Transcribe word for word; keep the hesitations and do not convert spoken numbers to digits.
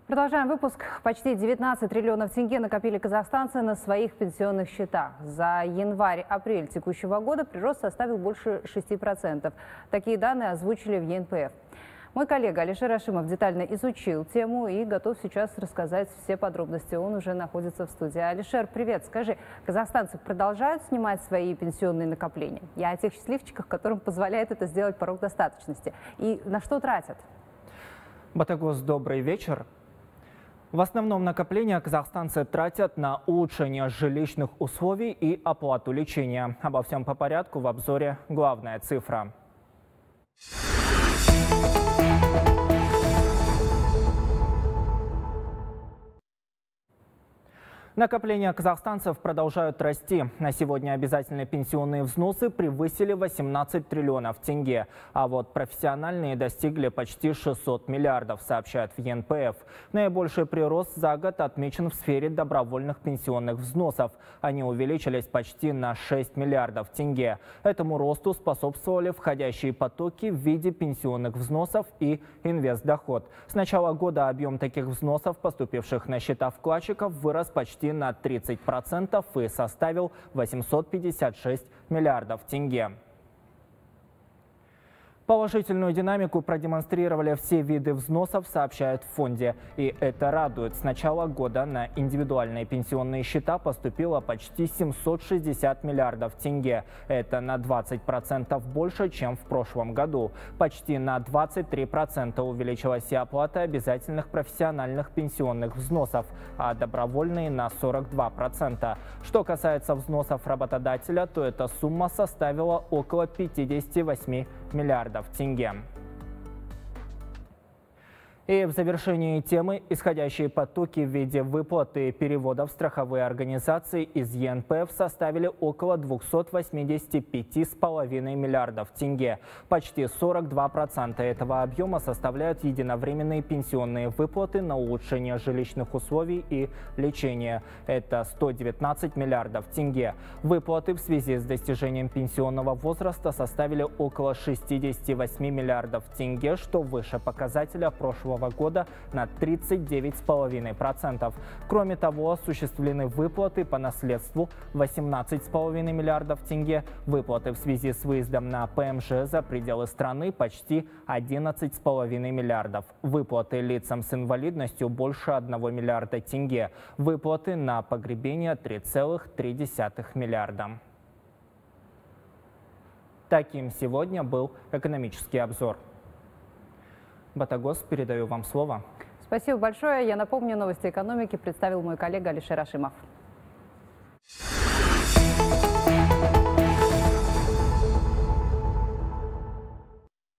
Продолжаем выпуск. Почти девятнадцать триллионов тенге накопили казахстанцы на своих пенсионных счетах. За январь-апрель текущего года прирост составил больше шести процентов. Такие данные озвучили в Е Н П Ф. Мой коллега Алишер Ашимов детально изучил тему и готов сейчас рассказать все подробности. Он уже находится в студии. Алишер, привет. Скажи, казахстанцы продолжают снимать свои пенсионные накопления? Я о тех счастливчиках, которым позволяет это сделать порог достаточности. И на что тратят? Батагос, добрый вечер. В основном накопления казахстанцы тратят на улучшение жилищных условий и оплату лечения. Обо всем по порядку в обзоре «Главная цифра». Накопления казахстанцев продолжают расти. На сегодня обязательные пенсионные взносы превысили восемнадцать триллионов тенге. А вот профессиональные достигли почти шестисот миллиардов, сообщают в Е Н П Ф. Наибольший прирост за год отмечен в сфере добровольных пенсионных взносов. Они увеличились почти на шесть миллиардов тенге. Этому росту способствовали входящие потоки в виде пенсионных взносов и инвестдоход. С начала года объем таких взносов, поступивших на счета вкладчиков, вырос почти на тридцать процентов и составил восемьсот пятьдесят шесть миллиардов тенге. Положительную динамику продемонстрировали все виды взносов, сообщают в фонде. И это радует. С начала года на индивидуальные пенсионные счета поступило почти семьсот шестьдесят миллиардов тенге. Это на двадцать процентов больше, чем в прошлом году. Почти на двадцать три процента увеличилась и оплата обязательных профессиональных пенсионных взносов, а добровольные на сорок два процента. Что касается взносов работодателя, то эта сумма составила около пятидесяти восьми миллиардов тенге. И в завершении темы исходящие потоки в виде выплаты и переводов в страховые организации из Е Н П Ф составили около двухсот восьмидесяти пяти с половиной миллиардов тенге. Почти сорок два процента этого объема составляют единовременные пенсионные выплаты на улучшение жилищных условий и лечение. Это сто девятнадцать миллиардов тенге. Выплаты в связи с достижением пенсионного возраста составили около шестидесяти восьми миллиардов тенге, что выше показателя прошлого года на тридцать девять с половиной процентов. Кроме того, осуществлены выплаты по наследству восемнадцать с половиной миллиардов тенге, выплаты в связи с выездом на П М Ж за пределы страны почти одиннадцать с половиной миллиардов, выплаты лицам с инвалидностью больше одного миллиарда тенге, выплаты на погребение три целых три десятых миллиарда. Таким сегодня был экономический обзор. Батагос, передаю вам слово. Спасибо большое. Я напомню, новости экономики представил мой коллега Алишер Ашимов.